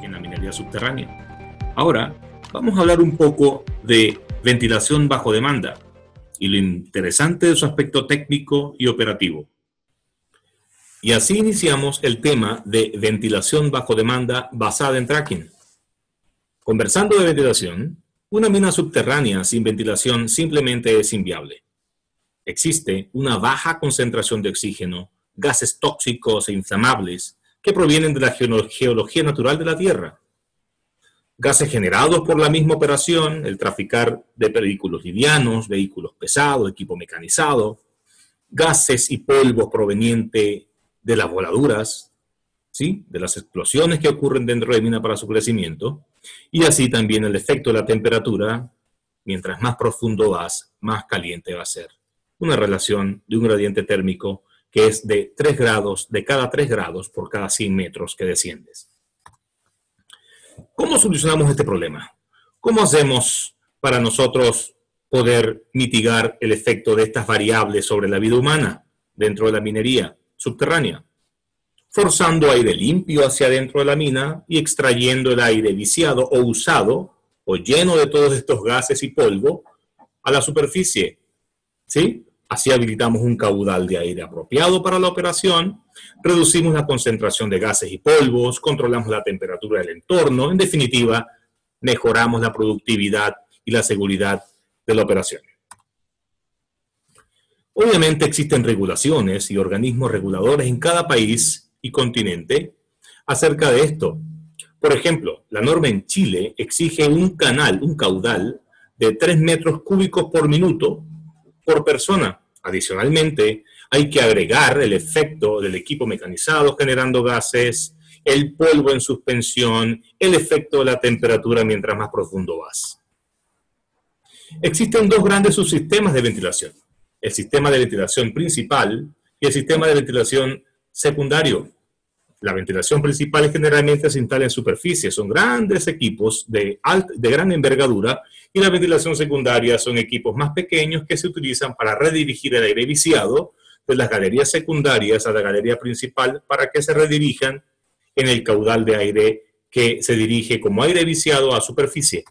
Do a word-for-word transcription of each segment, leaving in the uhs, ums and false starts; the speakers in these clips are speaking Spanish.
en la minería subterránea. Ahora vamos a hablar un poco de ventilación bajo demanda y lo interesante de su aspecto técnico y operativo. Y así iniciamos el tema de ventilación bajo demanda basada en tracking. Conversando de ventilación, una mina subterránea sin ventilación simplemente es inviable. Existe una baja concentración de oxígeno, gases tóxicos e inflamables que provienen de la geología natural de la Tierra. Gases generados por la misma operación, el traficar de vehículos livianos, vehículos pesados, equipo mecanizado, gases y polvos provenientes de las voladuras, ¿sí?, de las explosiones que ocurren dentro de la mina para su crecimiento, y así también el efecto de la temperatura. Mientras más profundo vas, más caliente va a ser. Una relación de un gradiente térmico que es de tres grados, de cada tres grados por cada cien metros que desciendes. ¿Cómo solucionamos este problema? ¿Cómo hacemos para nosotros poder mitigar el efecto de estas variables sobre la vida humana dentro de la minería subterránea? Forzando aire limpio hacia adentro de la mina y extrayendo el aire viciado o usado o lleno de todos estos gases y polvo a la superficie, ¿sí? Así habilitamos un caudal de aire apropiado para la operación, reducimos la concentración de gases y polvos, controlamos la temperatura del entorno, en definitiva, mejoramos la productividad y la seguridad de la operación. Obviamente existen regulaciones y organismos reguladores en cada país y continente acerca de esto. Por ejemplo, la norma en Chile exige un canal, un caudal de tres metros cúbicos por minuto por persona. Adicionalmente, hay que agregar el efecto del equipo mecanizado generando gases, el polvo en suspensión, el efecto de la temperatura mientras más profundo vas. Existen dos grandes subsistemas de ventilación: el sistema de ventilación principal y el sistema de ventilación secundario. La ventilación principal generalmente se instala en superficie, son grandes equipos de, alt, de gran envergadura, y la ventilación secundaria son equipos más pequeños que se utilizan para redirigir el aire viciado de las galerías secundarias a la galería principal para que se redirijan en el caudal de aire que se dirige como aire viciado a superficie.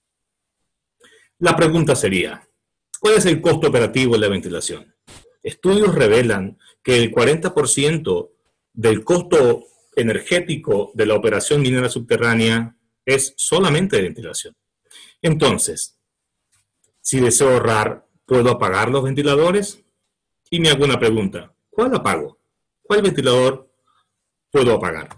La pregunta sería, ¿cuál es el costo operativo de la ventilación? Estudios revelan que el cuarenta por ciento del costo energético de la operación minera subterránea es solamente de ventilación. Entonces, si deseo ahorrar, ¿puedo apagar los ventiladores? Y me hago una pregunta, ¿cuál apago? ¿Cuál ventilador puedo apagar?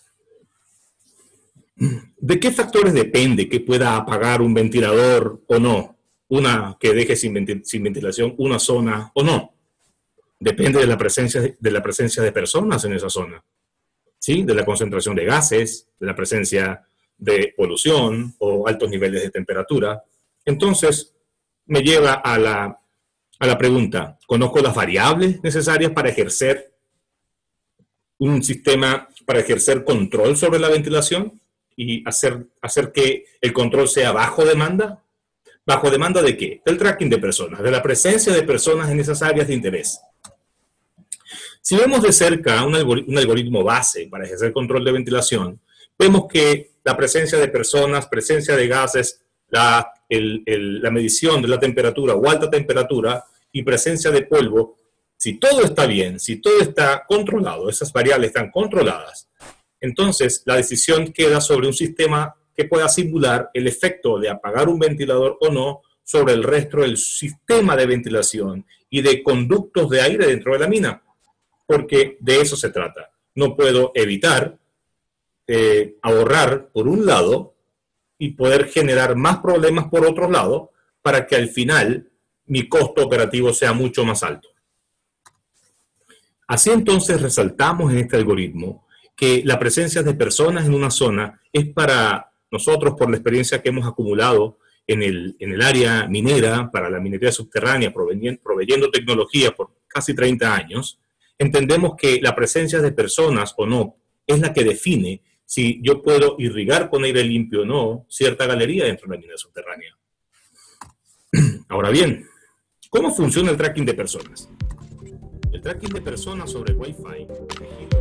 ¿De qué factores depende que pueda apagar un ventilador o no? Una que deje sin, ventil sin ventilación una zona o no. Depende de la presencia de la presencia de personas en esa zona, ¿sí? De la concentración de gases, de la presencia de polución o altos niveles de temperatura. Entonces, me lleva a la, a la pregunta, ¿conozco las variables necesarias para ejercer un sistema, para ejercer control sobre la ventilación y hacer, hacer que el control sea bajo demanda? ¿Bajo demanda de qué? Del tracking de personas, de la presencia de personas en esas áreas de interés. Si vemos de cerca un algoritmo, un algoritmo base para ejercer control de ventilación, vemos que la presencia de personas, presencia de gases, la, el, el, la medición de la temperatura o alta temperatura y presencia de polvo, si todo está bien, si todo está controlado, esas variables están controladas, entonces la decisión queda sobre un sistema que pueda simular el efecto de apagar un ventilador o no sobre el resto del sistema de ventilación y de conductos de aire dentro de la mina. Porque de eso se trata. No puedo evitar eh, ahorrar por un lado y poder generar más problemas por otro lado para que al final mi costo operativo sea mucho más alto. Así entonces resaltamos en este algoritmo que la presencia de personas en una zona es para nosotros, por la experiencia que hemos acumulado en el, en el área minera, para la minería subterránea, proveyendo, proveyendo tecnología por casi treinta años, entendemos que la presencia de personas o no es la que define si yo puedo irrigar con aire limpio o no cierta galería dentro de la mina subterránea. Ahora bien, ¿cómo funciona el tracking de personas? El tracking de personas sobre Wi-Fi